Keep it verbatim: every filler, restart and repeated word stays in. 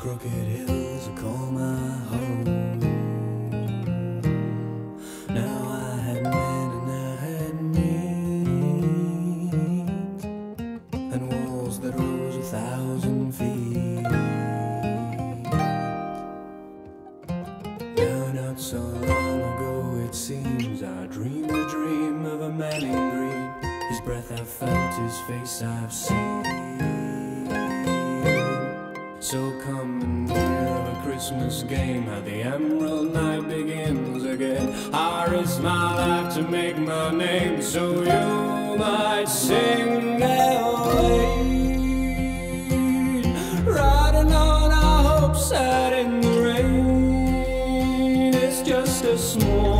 crooked hills I call my home. Now I had men and I had meat, and walls that rose a thousand feet. Now not so long ago it seems I dreamed a dream of a man in green. His breath I've felt, his face I've seen. So come and hear of a Christmas game, how the emerald night begins again. I risk my life to make my name, so you might sing Gawain, riding on our hopes out in the rain. It's just a small